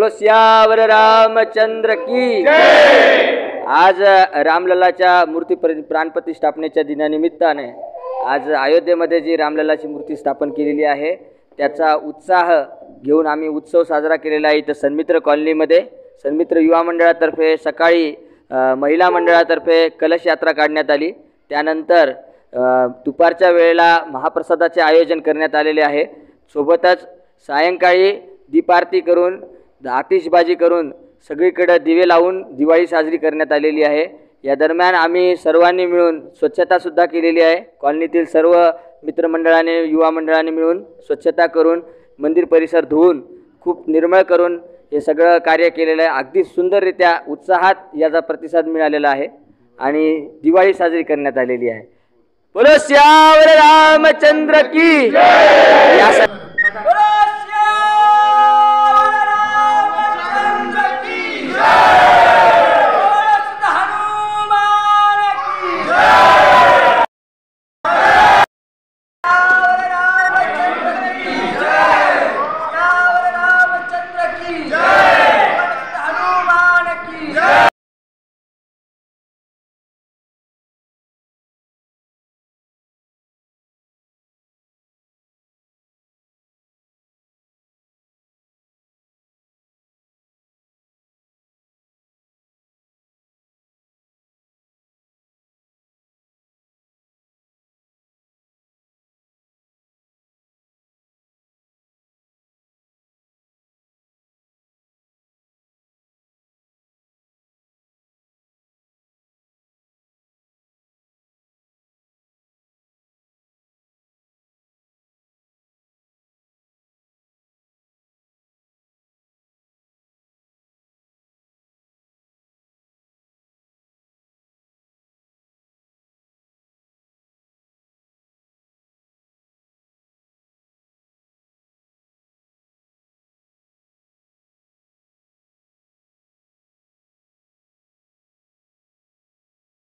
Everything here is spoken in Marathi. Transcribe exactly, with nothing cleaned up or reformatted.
बोलो सियावर रामचंद्र की जय। आज रामललाच्या मूर्ती प्राणप्रतिष्ठापनेच्या दिनानिमित्ताने आज अयोध्येमध्ये जी रामललाची मूर्ती स्थापन केलेली आहे त्याचा उत्साह घेऊन आम्ही उत्सव साजरा केलेला आहे। इथं सन्मित्र कॉलनीमध्ये सन्मित्र युवा मंडळातर्फे सकाळी महिला मंडळातर्फे कलश यात्रा काढण्यात आली। त्यानंतर दुपारच्या वेळेला महाप्रसादाचे आयोजन करण्यात आलेले आहे। सोबतच सायंकाळी दीपारती करून आतिषबाजी करून सगळीकडे दिवे लावून दिवाळी साजरी करण्यात आलेली आहे। या दरम्यान आम्ही सर्वांनी मिळून स्वच्छता सुद्धा केलेली आहे। कॉलनीतील सर्व मित्रमंडळाने युवा मंडळाने मिळून स्वच्छता करून मंदिर परिसर धुवून खूप निर्मळ करून हे सगळं कार्य केलेलं आहे। अगदी सुंदररित्या उत्साहात याचा प्रतिसाद मिळालेला आहे आणि दिवाळी साजरी करण्यात आलेली आहे। बोलो सियावर रामचंद्र की जय।